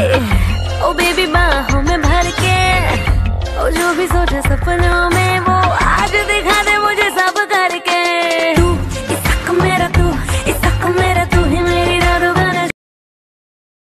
ओ baby बाहों में भर के, ओ जो भी सोचे सपनों में